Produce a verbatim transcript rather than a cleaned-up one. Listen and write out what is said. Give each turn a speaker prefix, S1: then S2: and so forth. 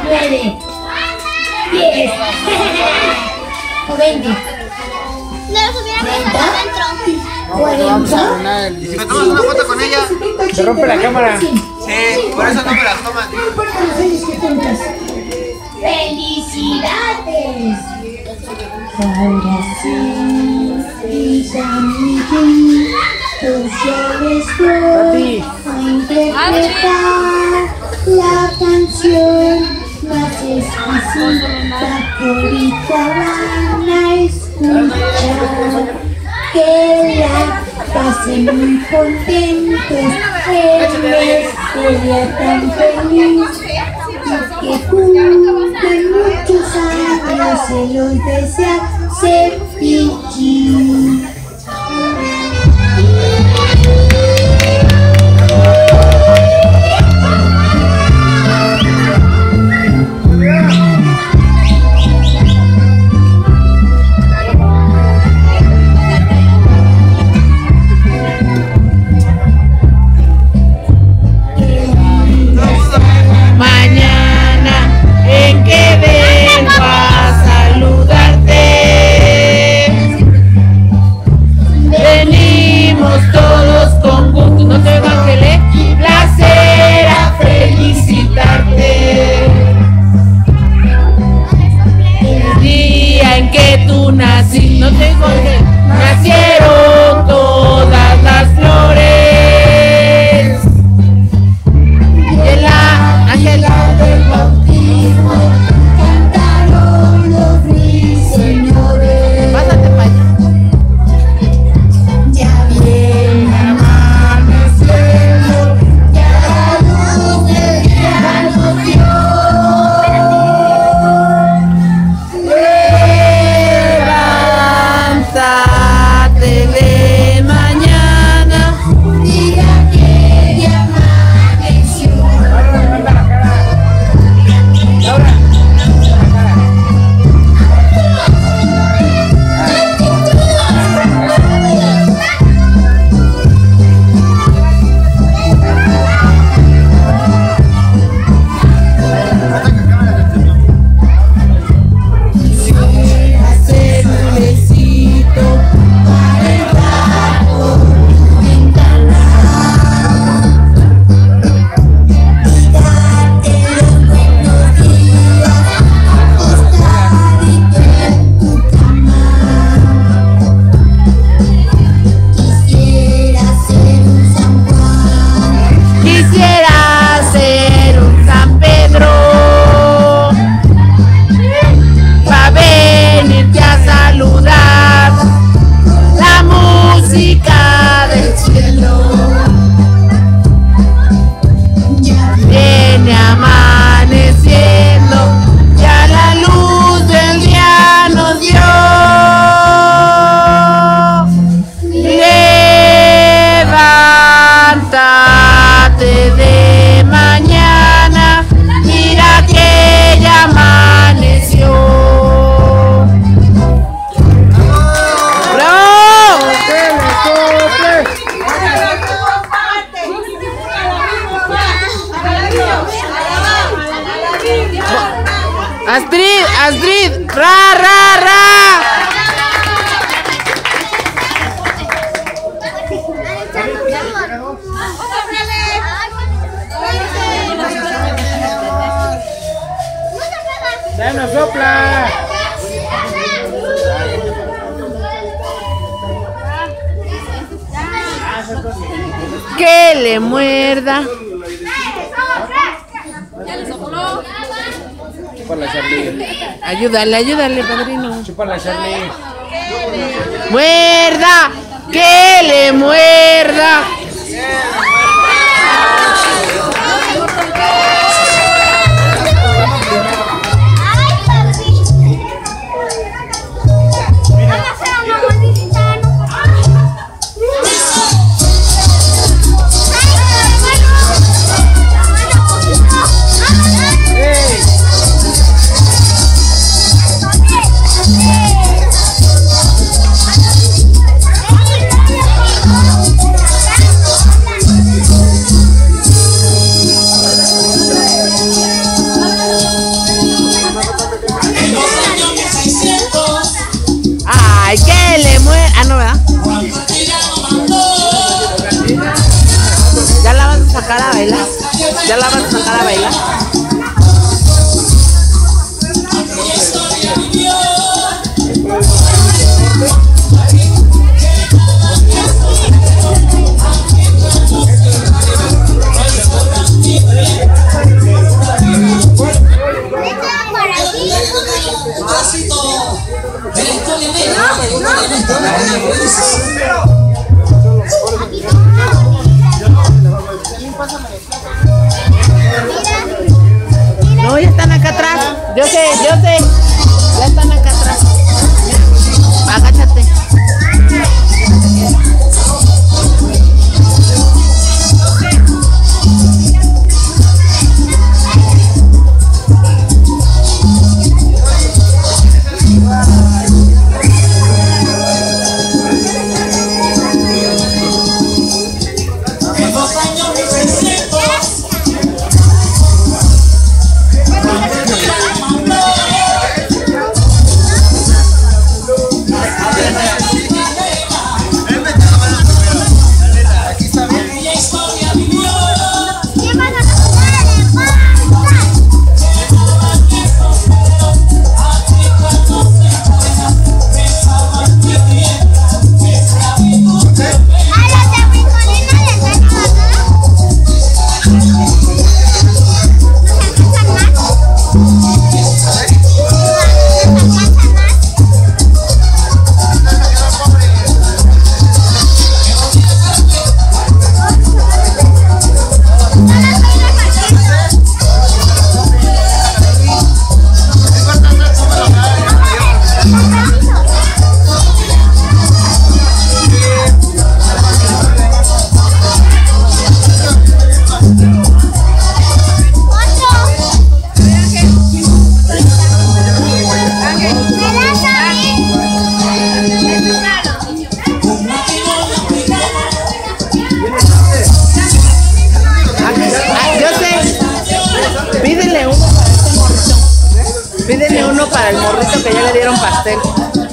S1: nueve, diez, o veinte.
S2: No los hubiera puesto adentro.
S1: cuarenta.
S3: Si me tomas una foto con ella,
S4: se rompe la cámara.
S3: Sí, por eso no me las toman.
S1: No importa los años que cuentas. ¡Felicidades! Ahora sí, mis amiguitos, yo les voy a interpretar la canción más exquisita que ahorita van a escuchar. Que la pasen muy contentos en este día tan feliz. Que cumplan muchos años, se los desea Cepillín.
S5: Astrid, Astrid, ra, ra, ra.
S4: ¡Ya no sopla!
S5: Que le muerda.
S4: Chúpala, Charlie.
S5: Ayúdale, ayúdale, padrino.
S4: Chúpala, Charlie.
S5: ¡Muerda! ¡Que le muerda!
S2: Thank you.
S5: sacar a bailar? ¿Ya la vas a sacar a bailar? No, ya están acá atrás. Yo sé, yo sé. Ya están acá atrás. Agáchate. Pídele uno para el morrito que ya le dieron pastel.